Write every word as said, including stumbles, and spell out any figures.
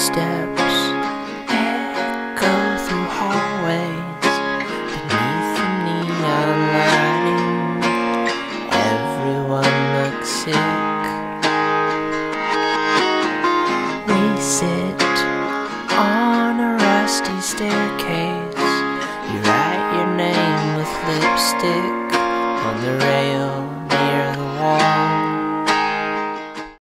footsteps echo through hallways beneath the neon lighting. Everyone looks sick. We sit on a rusty staircase. You write your name with lipstick on the rail.